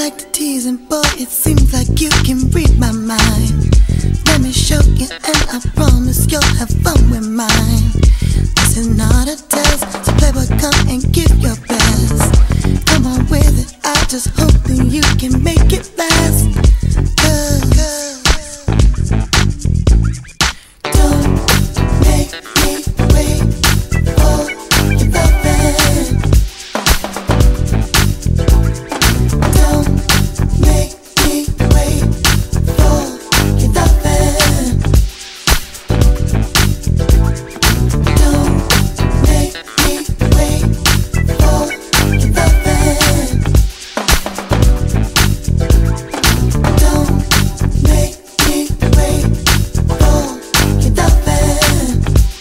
like to tease, and boy, it seems like you can read my mind. Let me show you, and I promise you'll have fun with mine. This is not a test, so playboy, come and give your best. Come on with it, I just hope that you can make it last. Don't make me wait for your loving. Don't make me wait for your loving. Don't make me wait for your loving. Don't make me wait for your loving.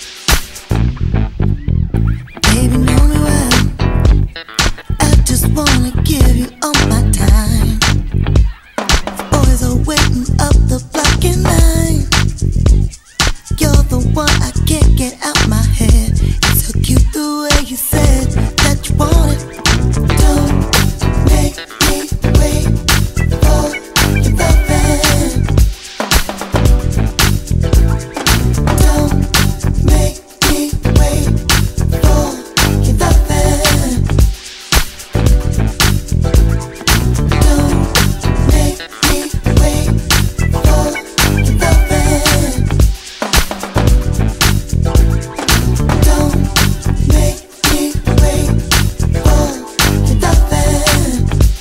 Baby, know me well. I just wanna give you all my time. Boys are waiting up the block in line. You're the one I can't get out my head. It's so cute the way you said that you want it. Don't make me wait for your loving. Don't make me wait for your loving. Don't make me wait for your loving. Don't make me wait for your loving.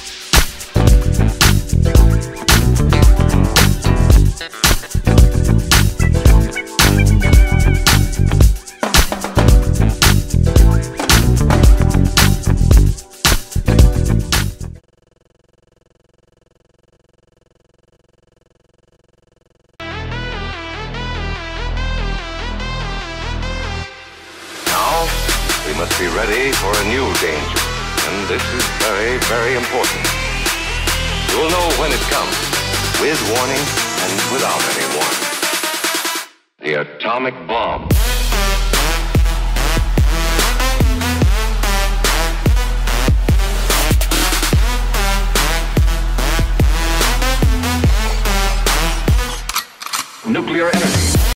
Now, we must be ready for a new danger. And this is very, very important. You will know when it comes, with warning and without any warning. The atomic bomb.